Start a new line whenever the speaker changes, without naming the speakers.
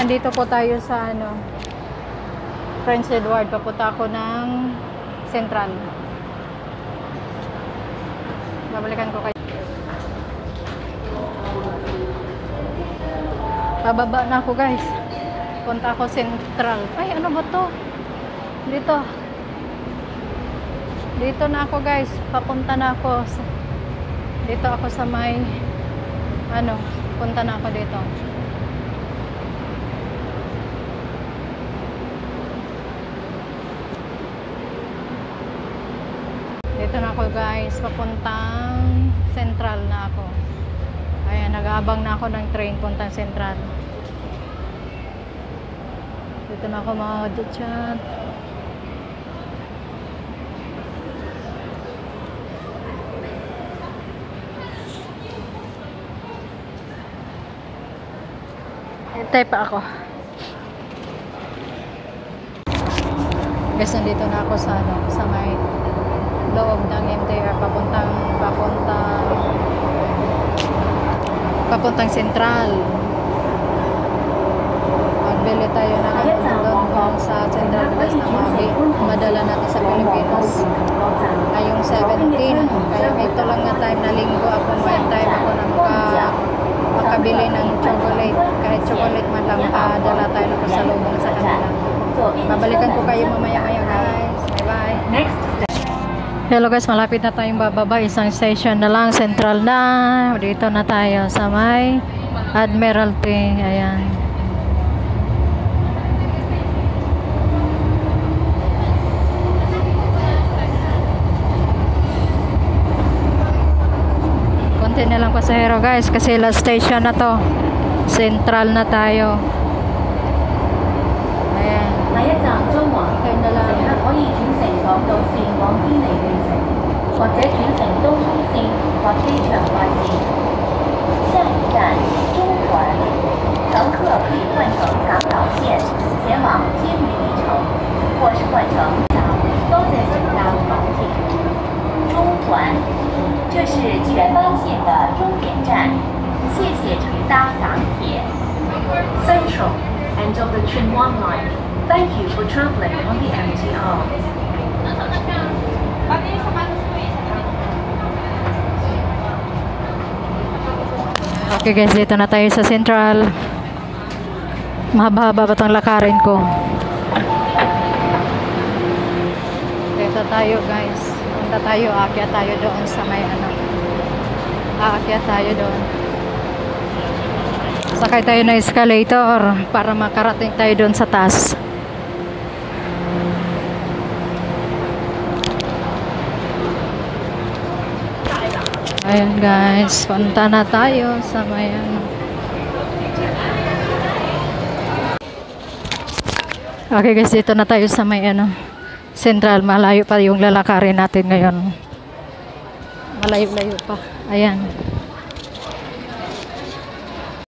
nandito po tayo sa Prince Edward. Papunta ako ng Central. Babalikan ko kayo. Bababa na ako guys. Punta ako Central. Ay, ano ba to? Dito na ako guys. Papunta na ako. Dito ako sa may punta na ako dito. Dito na ako guys. Papuntang Central na ako. Ayan, nag-aabang na ako ng train puntang Central. Dito na ako mga dyan. Hintay pa ako. Guys, nandito na ako sa may loob ng MTR papuntang Central. Magbili tayo ng doon sa Central guys na madala natin sa Pilipinas. Ay yung 17. Kaya ito lang na time na linggo ako may time ako na makabili ng chocolate. Kahit chocolate man lang, dala tayo na pasalubong sa kanila. Babalikan ko kayo mamaya-maya guys. Bye-bye. Next. Hello guys, malapit na tayong bababa. Isang station na lang, Central na. Dito na tayo sa may Admiralty. Ayan. Konti na lang pasahero guys, kasi last station na to. Central na tayo. Ayan. Okay na lang. 或者轉乘東涌線或機場快線。下一站中環，乘客可以換乘港島線前往金魚里程，或是換乘都在新港港鐵。中環，這是全班線的終點站，謝謝乘搭港鐵。Central, end of the Train 1 line. Thank you for traveling on the MTR. Okay guys, dito na tayo sa Central. Mahaba-haba pa itong lakarin ko. Dito tayo guys. Punta tayo, aakyat tayo doon sa may aakyat tayo doon. Sakay tayo ng escalator para makarating tayo doon sa taas. Ayan guys, punta na tayo sa may Okay guys, dito na tayo sa may Central. Malayo pa yung lalakarin natin ngayon. Malayo-layo pa. Ayan.